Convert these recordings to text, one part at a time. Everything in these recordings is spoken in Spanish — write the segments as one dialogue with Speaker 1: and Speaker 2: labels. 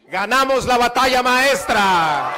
Speaker 1: Ganamos la batalla maestra.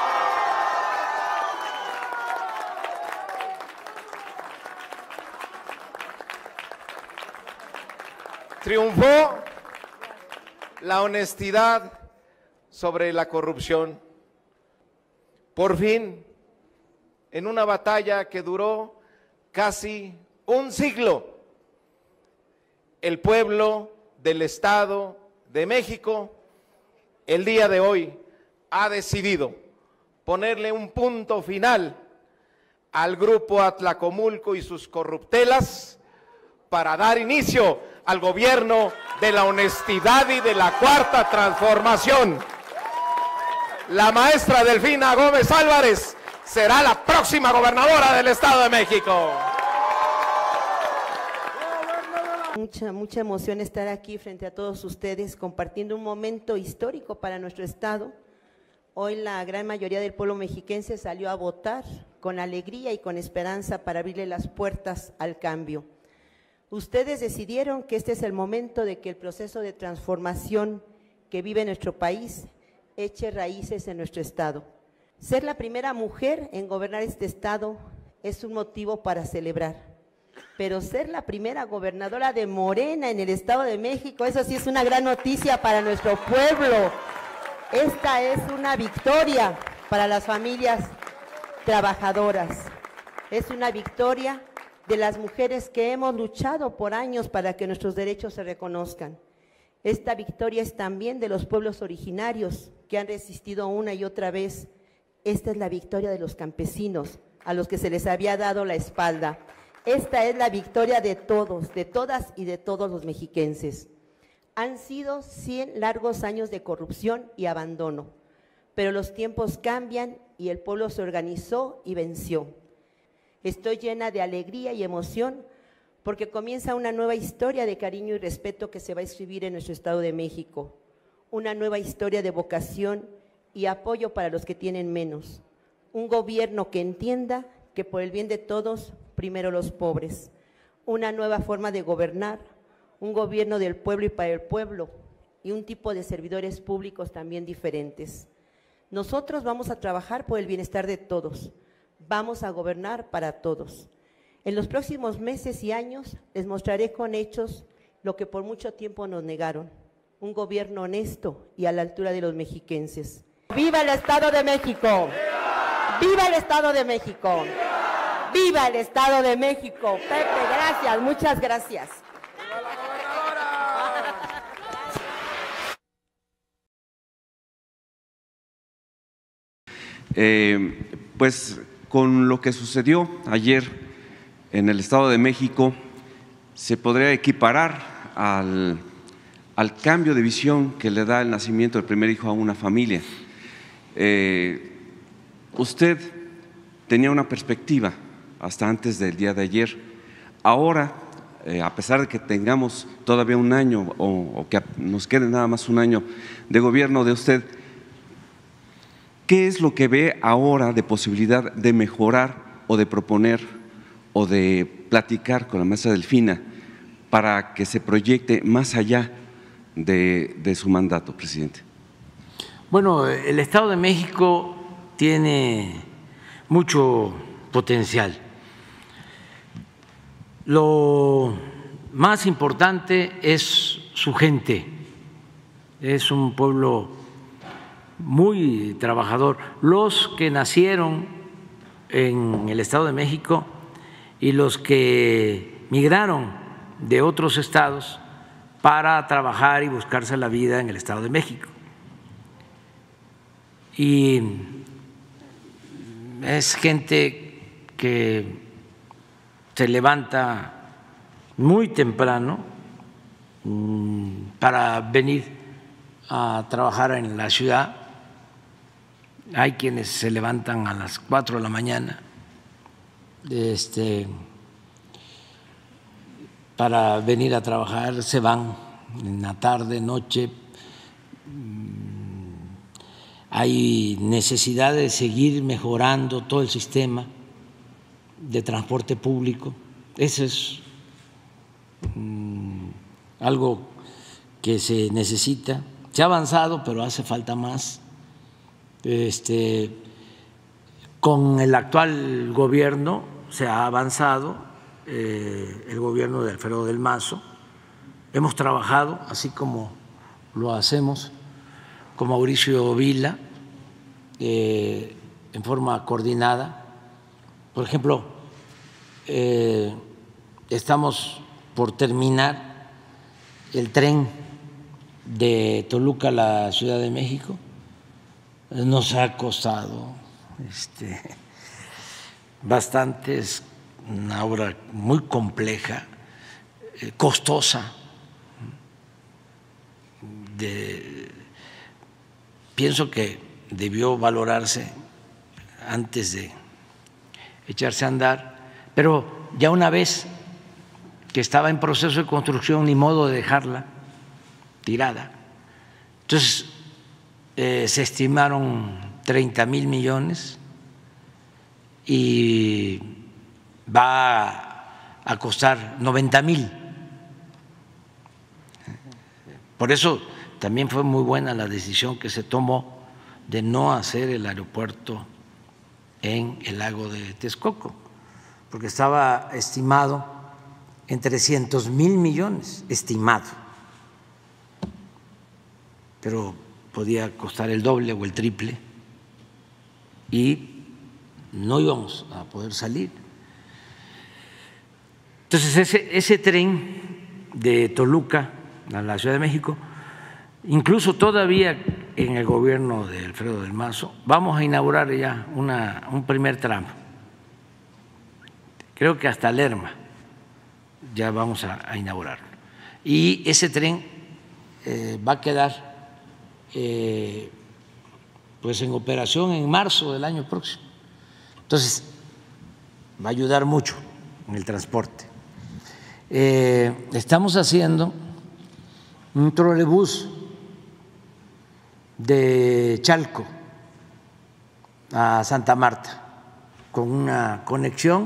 Speaker 1: Triunfó la honestidad sobre la corrupción. Por fin, en una batalla que duró casi un siglo, el pueblo del Estado de México, el día de hoy, ha decidido ponerle un punto final al grupo Atlacomulco y sus corruptelas para dar inicio al gobierno de la honestidad y de la Cuarta Transformación. La maestra Delfina Gómez Álvarez será la próxima gobernadora del Estado de México.
Speaker 2: Mucha emoción estar aquí frente a todos ustedes compartiendo un momento histórico para nuestro Estado. Hoy la gran mayoría del pueblo mexiquense salió a votar con alegría y con esperanza para abrirle las puertas al cambio. Ustedes decidieron que este es el momento de que el proceso de transformación que vive nuestro país eche raíces en nuestro Estado. Ser la primera mujer en gobernar este Estado es un motivo para celebrar. Pero ser la primera gobernadora de Morena en el Estado de México, eso sí es una gran noticia para nuestro pueblo. Esta es una victoria para las familias trabajadoras. Es una victoria de las mujeres que hemos luchado por años para que nuestros derechos se reconozcan. Esta victoria es también de los pueblos originarios que han resistido una y otra vez. Esta es la victoria de los campesinos, a los que se les había dado la espalda. Esta es la victoria de todos, de todas y de todos los mexiquenses. Han sido 100 largos años de corrupción y abandono, pero los tiempos cambian y el pueblo se organizó y venció. Estoy llena de alegría y emoción porque comienza una nueva historia de cariño y respeto que se va a escribir en nuestro Estado de México. Una nueva historia de vocación y apoyo para los que tienen menos. Un gobierno que entienda que por el bien de todos, primero los pobres. Una nueva forma de gobernar, un gobierno del pueblo y para el pueblo, y un tipo de servidores públicos también diferentes. Nosotros vamos a trabajar por el bienestar de todos, vamos a gobernar para todos. En los próximos meses y años les mostraré con hechos lo que por mucho tiempo nos negaron, un gobierno honesto y a la altura de los mexiquenses. ¡Viva el Estado de México! ¡Viva el Estado de México! ¡Viva el Estado de México! Pepe, gracias, muchas gracias.
Speaker 3: Pues con lo que sucedió ayer en el Estado de México, se podría equiparar al cambio de visión que le da el nacimiento del primer hijo a una familia. Usted tenía una perspectiva hasta antes del día de ayer. Ahora, a pesar de que tengamos todavía un año o que nos quede nada más un año de gobierno de usted, ¿qué es lo que ve ahora de posibilidad de mejorar o de proponer o de platicar con la maestra Delfina para que se proyecte más allá de su mandato, presidente?
Speaker 4: Bueno, el Estado de México tiene mucho potencial. Lo más importante es su gente, es un pueblo muy trabajador. Los que nacieron en el Estado de México y los que migraron de otros estados para trabajar y buscarse la vida en el Estado de México. Y es gente que se levanta muy temprano para venir a trabajar en la ciudad. Hay quienes se levantan a las 4 de la mañana para venir a trabajar, se van en la tarde, noche. Hay necesidad de seguir mejorando todo el sistema de transporte público. Eso es algo que se necesita. Se ha avanzado, pero hace falta más. Con el actual gobierno se ha avanzado, el gobierno de Alfredo del Mazo. Hemos trabajado, así como lo hacemos con Mauricio Vila, en forma coordinada. Por ejemplo, estamos por terminar el tren de Toluca a la Ciudad de México. Nos ha costado bastante, es una obra muy compleja, costosa. Pienso que debió valorarse antes de echarse a andar, pero ya una vez que estaba en proceso de construcción, ni modo de dejarla tirada. Entonces, se estimaron 30,000 millones y va a costar 90,000. Por eso también fue muy buena la decisión que se tomó de no hacer el aeropuerto en el lago de Texcoco, porque estaba estimado en 300,000 millones, estimado, pero podía costar el doble o el triple y no íbamos a poder salir. Entonces ese tren de Toluca a la Ciudad de México, incluso todavía en el gobierno de Alfredo del Mazo, vamos a inaugurar ya un primer tramo. Creo que hasta Lerma ya vamos a inaugurarlo. Y ese tren va a quedar pues en operación en marzo del año próximo. Entonces, va a ayudar mucho en el transporte. Estamos haciendo un trolebús de Chalco a Santa Marta con una conexión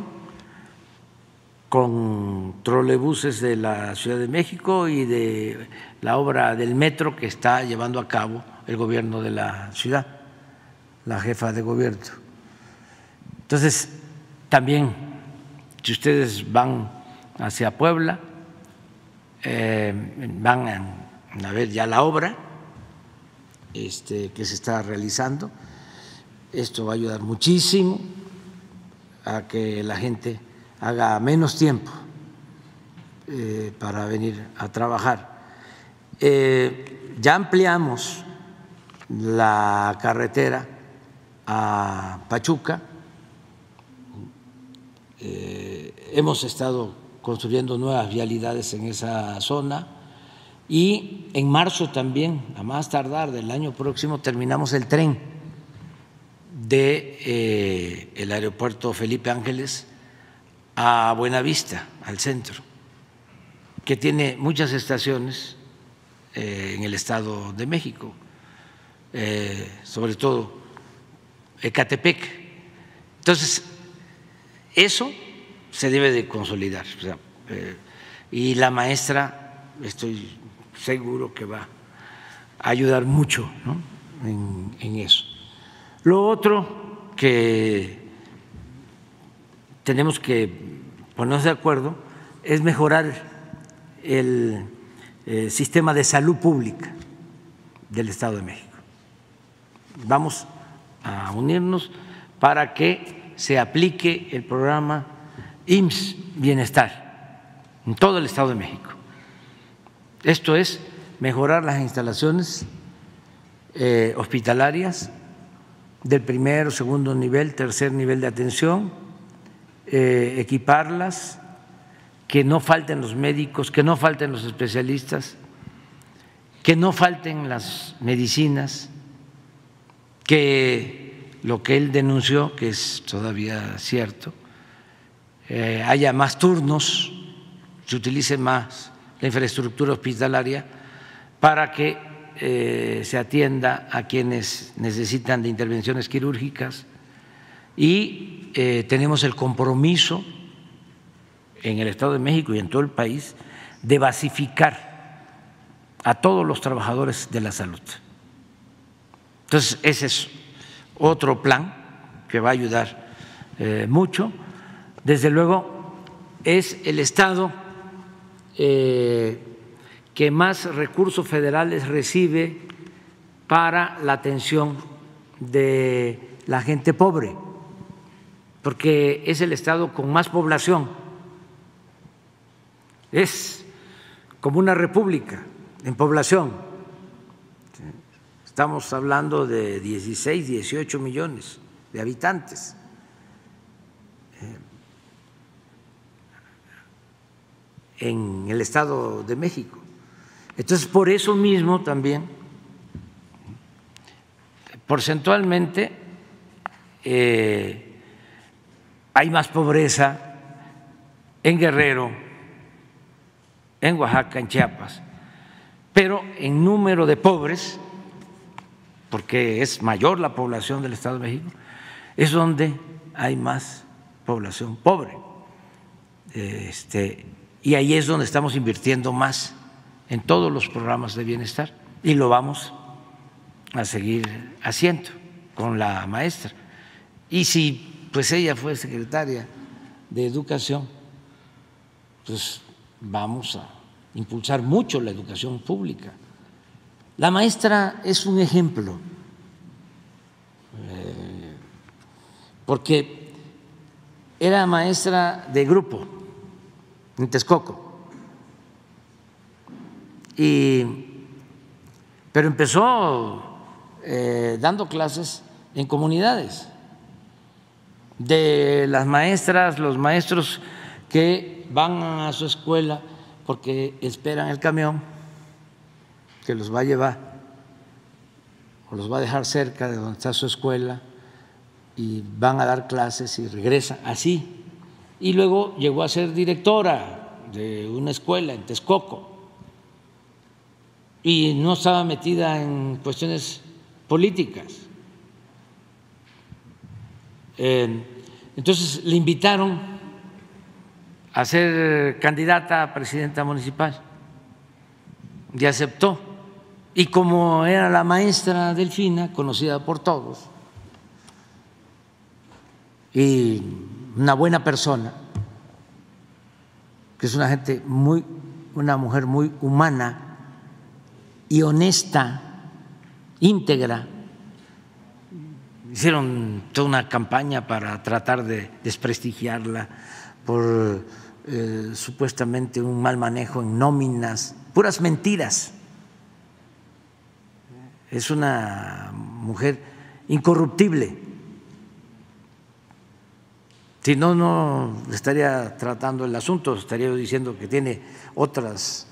Speaker 4: con trolebuses de la Ciudad de México y de la obra del metro que está llevando a cabo el gobierno de la ciudad, la jefa de gobierno. Entonces, también, si ustedes van hacia Puebla, van a ver ya la obra que se está realizando. Esto va a ayudar muchísimo a que la gente haga menos tiempo para venir a trabajar. Ya ampliamos la carretera a Pachuca, hemos estado construyendo nuevas vialidades en esa zona y en marzo también, a más tardar del año próximo, terminamos el tren de el aeropuerto Felipe Ángeles a Buenavista, al centro, que tiene muchas estaciones en el Estado de México, sobre todo Ecatepec. Entonces, eso se debe de consolidar. O sea, y la maestra, estoy seguro que va a ayudar mucho, ¿no?, en eso. Lo otro que tenemos que ponernos de acuerdo es mejorar el sistema de salud pública del Estado de México. Vamos a unirnos para que se aplique el programa IMSS Bienestar en todo el Estado de México. Esto es mejorar las instalaciones hospitalarias del primer, segundo nivel, tercer nivel de atención, equiparlas, que no falten los médicos, que no falten los especialistas, que no falten las medicinas, que lo que él denunció, que es todavía cierto, haya más turnos, se utilice más la infraestructura hospitalaria para que se atienda a quienes necesitan de intervenciones quirúrgicas y tenemos el compromiso en el Estado de México y en todo el país de basificar a todos los trabajadores de la salud. Entonces, ese es otro plan que va a ayudar mucho. Desde luego, es el estado que más recursos federales recibe para la atención de la gente pobre, porque es el estado con más población, es como una república en población. Estamos hablando de 16, 18 millones de habitantes. En el Estado de México. Entonces, por eso mismo también, porcentualmente, hay más pobreza en Guerrero, en Oaxaca, en Chiapas, pero en número de pobres, porque es mayor la población del Estado de México, es donde hay más población pobre. Y ahí es donde estamos invirtiendo más en todos los programas de bienestar y lo vamos a seguir haciendo con la maestra. Y si pues ella fue secretaria de Educación, pues vamos a impulsar mucho la educación pública. La maestra es un ejemplo, porque era maestra de grupo en Texcoco, pero empezó dando clases en comunidades, de las maestras, los maestros que van a su escuela porque esperan el camión que los va a llevar o los va a dejar cerca de donde está su escuela y van a dar clases y regresan así. Y luego llegó a ser directora de una escuela en Texcoco y no estaba metida en cuestiones políticas. Entonces le invitaron a ser candidata a presidenta municipal y aceptó. Y como era la maestra Delfina, conocida por todos, y una buena persona, que es una mujer muy humana y honesta, íntegra. Hicieron toda una campaña para tratar de desprestigiarla por supuestamente un mal manejo en nóminas, puras mentiras. Es una mujer incorruptible. Si no, no estaría tratando el asunto, estaría diciendo que tiene otros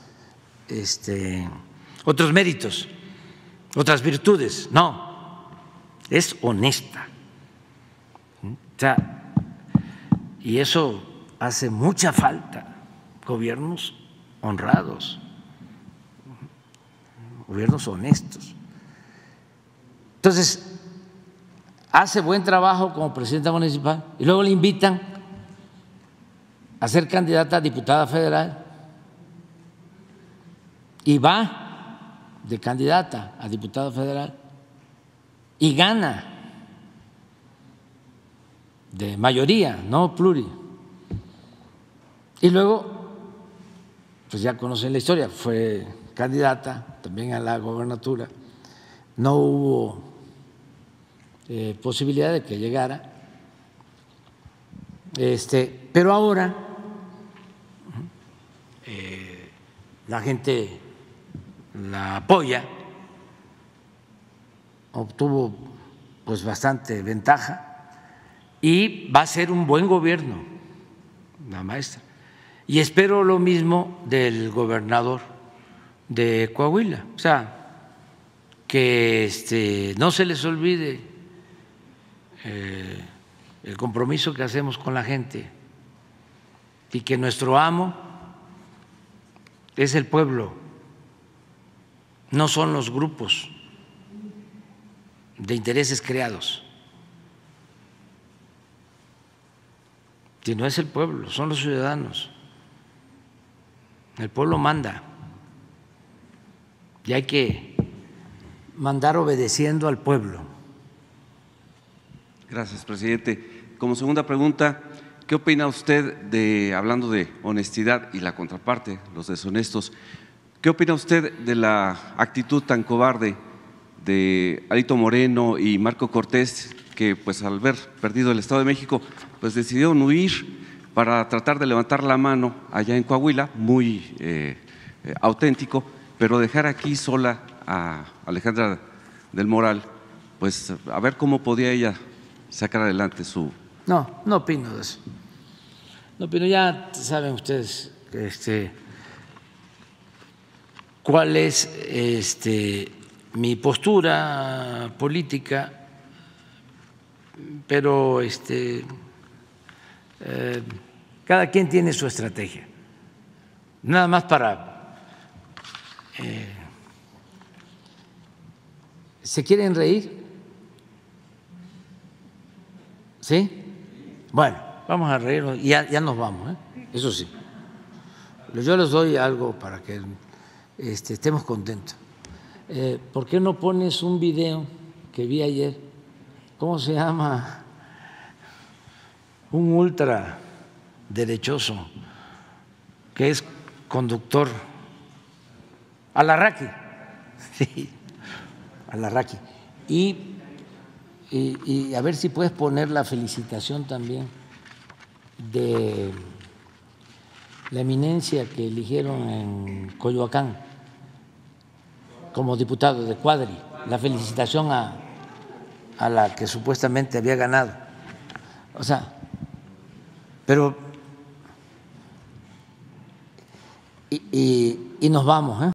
Speaker 4: méritos, otras virtudes. No, es honesta. O sea, y eso hace mucha falta, gobiernos honrados, gobiernos honestos. Entonces, hace buen trabajo como presidenta municipal y luego le invitan a ser candidata a diputada federal y va de candidata a diputada federal y gana de mayoría, no pluri. Y luego, pues ya conocen la historia, fue candidata también a la gobernatura, no hubo posibilidad de que llegara, pero ahora la gente la apoya, obtuvo pues bastante ventaja y va a ser un buen gobierno la maestra. Y espero lo mismo del gobernador de Coahuila, o sea, que no se les olvide el compromiso que hacemos con la gente y que nuestro amo es el pueblo, no son los grupos de intereses creados, sino es el pueblo, son los ciudadanos. El pueblo manda y hay que mandar obedeciendo al pueblo.
Speaker 3: Gracias, presidente. Como segunda pregunta, ¿qué opina usted de, hablando de honestidad y la contraparte, los deshonestos, qué opina usted de la actitud tan cobarde de Alito Moreno y Marco Cortés, que pues al ver perdido el Estado de México, pues decidieron huir para tratar de levantar la mano allá en Coahuila, muy auténtico, pero dejar aquí sola a Alejandra del Moral, pues a ver cómo podía ella sacar adelante su…
Speaker 4: No, no opino de eso. No opino, ya saben ustedes cuál es mi postura política, pero cada quien tiene su estrategia. Nada más para… ¿Se quieren reír? ¿Sí? Bueno, vamos a reírnos y ya nos vamos, eso sí. Yo les doy algo para que estemos contentos. ¿Por qué no pones un video que vi ayer? ¿Cómo se llama? Un ultra derechoso que es conductor, Alarraqui, sí, Alarraqui, y a ver si puedes poner la felicitación también de la eminencia que eligieron en Coyoacán como diputado de Cuadri, la felicitación a la que supuestamente había ganado. O sea, pero y nos vamos,